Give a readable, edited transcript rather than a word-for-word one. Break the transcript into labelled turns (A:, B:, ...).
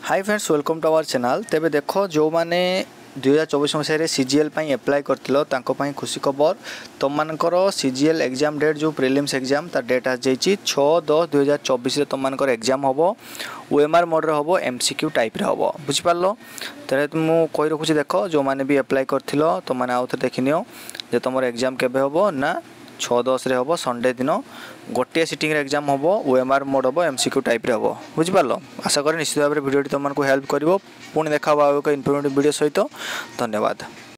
A: Hi friends welcome to our channel. तेबे देखो जो माने 2024 मसीह सीजीएल एप्लाय करथिलो तांको पई खुशी खबर तुम मानकर सीजीएल एग्जाम डेट जो प्रीलिम्स एग्जाम तार डेट आ जाइछि 6/10/2024 रे तुम मानकर एग्जाम होबो ओएमआर मोड रे होबो एमसीक्यू टाइप रे होबो बुझि पारलो। तरे तुम कोइ रखुछि देखो जो माने भी अप्लाई करथिलो तुम माने आउथ देखिनियो जे तुमर एग्जाम केबे होबो ना 6/10 रे होबो संडे दिन गोटे सिटिंग रे एग्जाम होबो ओएमआर मोड होबो एमसीक्यू टाइप रे होबो बुझि पारलो। आशा करी निश्चित भाव वीडियो तुमको हेल्प करिवो। पुणी देखा एक इन्फॉर्मेटिव वीडियो सहित। धन्यवाद।